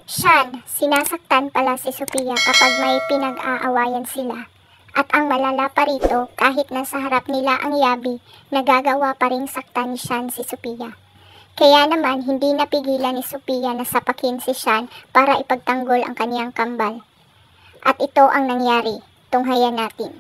Sean, sinasaktan pala si Sophia kapag may pinag-aawayan sila. At ang malala pa rito, kahit nasa harap nila ang Yabi, nagagawa pa ring saktan ni Sean si Sophia. Kaya naman hindi napigilan ni Sophia na sapakin si Sean para ipagtanggol ang kaniyang kambal. At ito ang nangyari, tunghayan natin.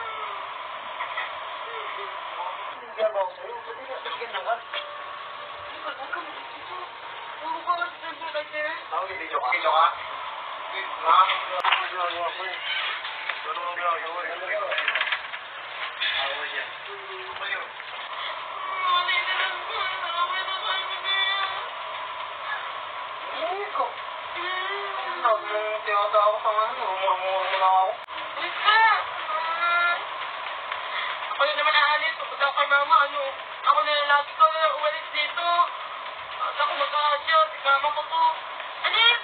Ako na naman aalis. Pagod ako kay mama, ako na lagi ko na umalis dito. At ako mag-aadya, si mama ko to. Alis!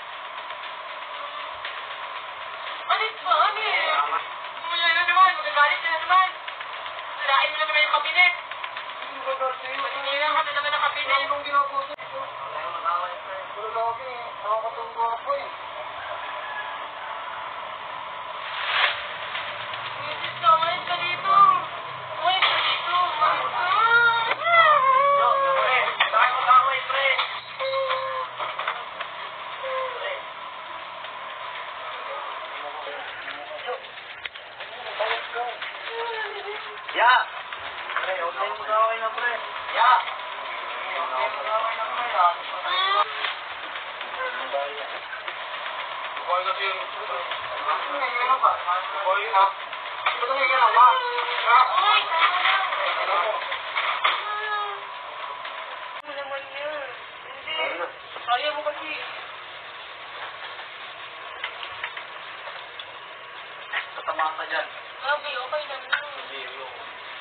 Alis ba? Alis! Umaya na naman, magagalit na naman. Sirain mo na naman yung kabinet. Paningilan ka na naman ang kabinet. Anong ginagawa ko? Wala yung mag-away pa eh. Wala lagi eh. Nakakatunggo ako eh. Isis ka, umalis ka dito. Umalis ka dito. Umalis ka. Saan ko kaway, pre? Ya! Pre, huwag tayong mag-away na, pre. Ya! Huwag tayong mag-away na, pre. Bukoy kasi yun. Bukoy na ba? Bukoy na. Ba't ang higyan na ba? Uy! Ano naman yun? Hindi. Ayaw mo kasi. Tatamaan ka dyan. Grabe, okay lang yun. Hindi, yun.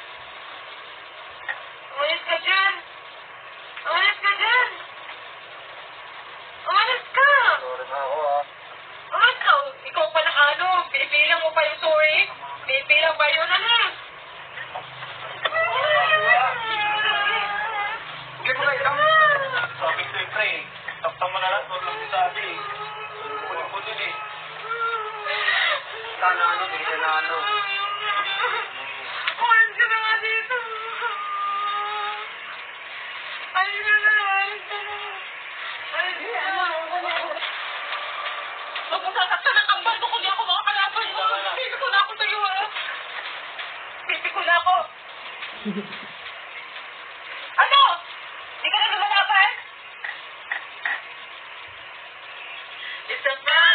Umalis ka dyan! Umalis ka dyan! Umalis ka! Sorry na ako Umalis ka! Ikaw pala pinipilang mo pa yung sorry? Pinipilang ba yun? Ano? Hindi mo kayo lang. Sabi ko yung pre, tapang mo na lang, huwag lang sabi. Punin eh. Sana hindi na Umalis ka na nga dito. Alis ka na. Huwag mo sasaktan ang kambal ko kung di ako makakalaban mo. Pipi ko na ako sa'yo, Pipi ko na ako. Ano? Di ka na lumalaban? It's a